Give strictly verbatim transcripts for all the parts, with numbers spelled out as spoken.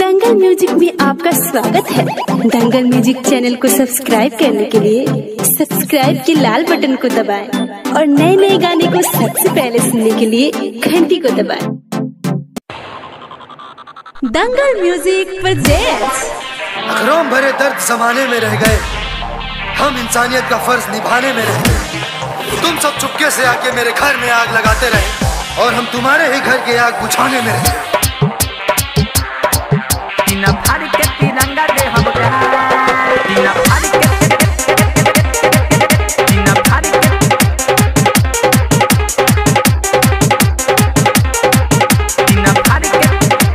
दंगल music में आपका स्वागत है। दंगल म्यूजिक चैनल को सब्सक्राइब करने के लिए सब्सक्राइब के लाल बटन को दबाएं और नए नए गाने को सबसे पहले सुनने के लिए घंटी को दबाएं। दंगल म्यूजिक प्रेजेंट्स। अखरों भरे दर्द जमाने में रह गए, हम इंसानियत का फर्ज निभाने में रह गए। तुम सब चुपके से आके मेरे घर में आग लगाते रहे और हम तुम्हारे ही घर के आग बुझाने में रह गए। के तिरंगा दे हम बिना फाड़ के बिना फाड़ के बिना फाड़ के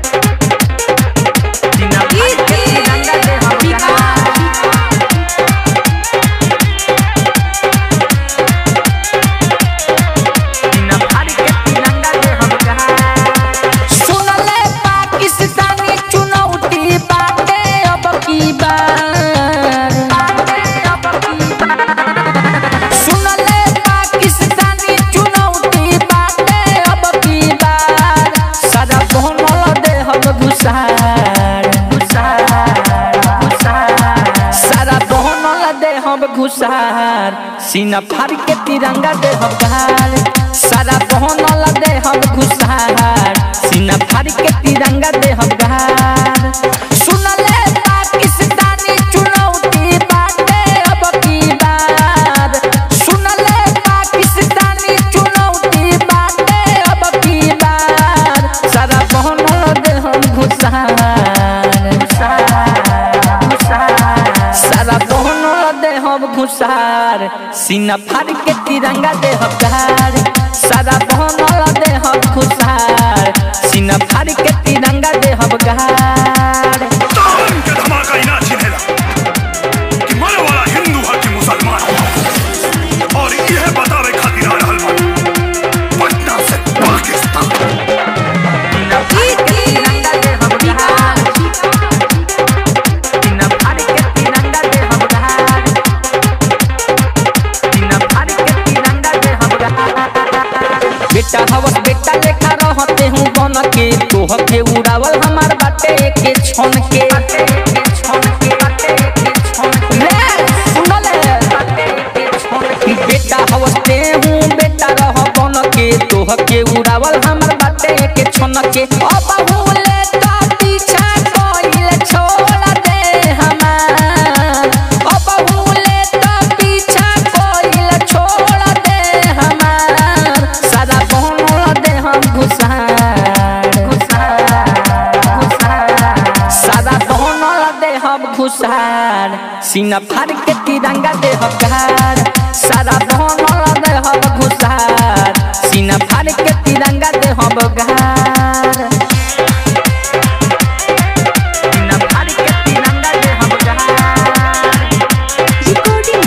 बिना फाड़ के तिरंगा दे हम बिना फाड़ के तिरंगा दे हम सुन ले पाकिस्तानी चुनौती बाटे अब की बार सुन ले पाकिस्तानी चुनौती बाटे अब की बार सारा बनल दे हम घुसार सारा बनल दे हम घुसार सीना फाड़ के तिरंगा दे हम गार सारा बनल दे हम घुसार सीना फाड़ के तिरंगा दे हम गार सुन ले पाकिस्तानी चुनौती बाटे अब की बार सुन ले पाकिस्तानी चुनौती बाटे अब की बार सारा बनल दे हम घुसार सारा बनल दे हम घुसार सीना फाड़ के तिरंगा दे हम गार सारा बनल दे हम घुसार सीना फाड़ के तिरंगा दे हम गार के धमाका इना छिनेला कि मरे वाला हिंदू है कि मुसलमान और यह बतावे खातिर आ रहल बा पटना से पाकिस्तान सीना फाड़ के तिरंगा दे हम गार सीना फाड़ के तिरंगा दे हम गार सीना फाड़ के तिरंगा दे हम गार बेटा हवस बेटा लेखा रहते हूँ बन के तोह के उड़ावल हमार बाटे के छन के बेटा हवसते हूँ बेटा रह बन के तोह के उड़ावल हमार बाटे के छन के अब भूले तो पीछा कोइल छोड़ दे हमार अब भूले तो पीछा कोइल छोड़ दे हमार सारा बनल दे हम घुसार सारा बनल दे हम घुसार सीना फाड़ के तिरंगा दे हम गार सारा बनल दे हम घुसार सीना फाड़ के तिरंगा दे हम गार सीना फाड़ के तिरंगा दे हम गार रिकॉर्डिंग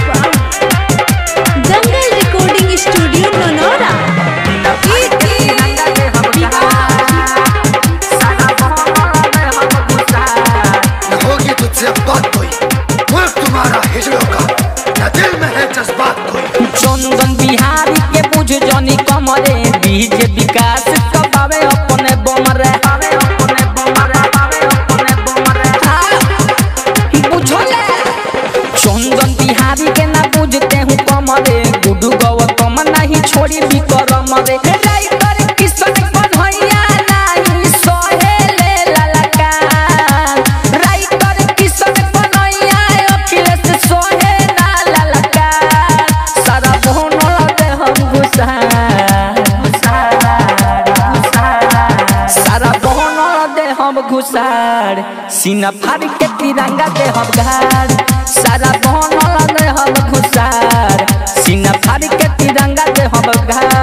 दंगल रिकॉर्डिंग स्टूडियो नोनोरा। सीना फाड़ के तिरंगा दे हम गार सारा बनल दे हम घुसार न होगी तुझसे अब बात कोई, मुल्क तुम्हारा हिजड़ों का, न दिल में है जज्बात कोई। चंदन बिहारी के बुझ जनी कमरे बीज विकास कबावे अपने बमरे अपने बमरे अपने बमरे बुझले चंदन बिहारी के ना बुझते हूँ कमरे गुडू गौतम नहीं छोड़ी विक्रम रे राइटर किशन कन्हैया नहीं सोहेले ललकार राइटर किशन कन्हैया अखिलेश सोहे ना ललकार सारा बनल दे हम घुसार सारा बनल दे हम घुसार सीना फाड़ के तिरंगा दे हम गार सारा बनल दे हम घुसार सीना फाड़ के तिरंगा दे हम गार।